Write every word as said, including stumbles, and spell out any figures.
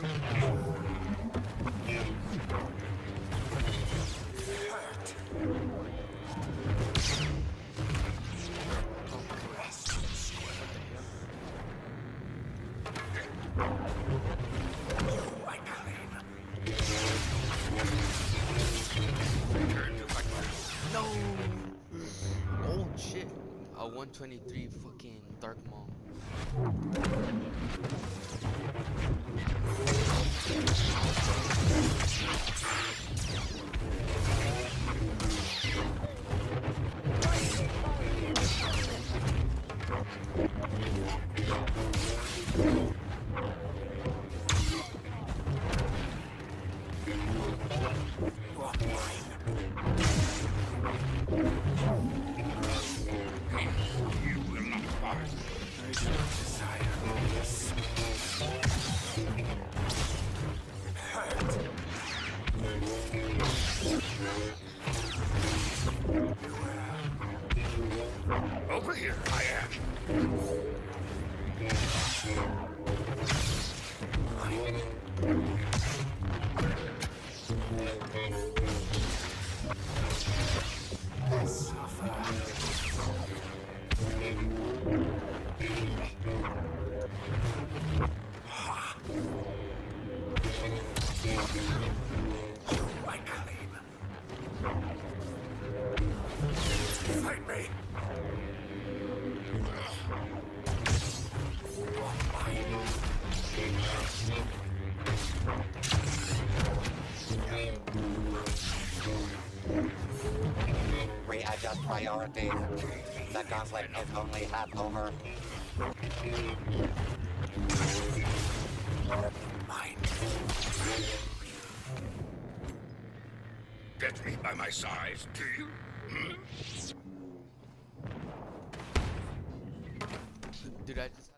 No! Oh shit. A one twenty-three fucking Dark Maul. Over here, I am. I claim. Fight me. Readjust priorities. The conflict is only half over. Mine. Get me by my size, do you? Hmm? Dude, I just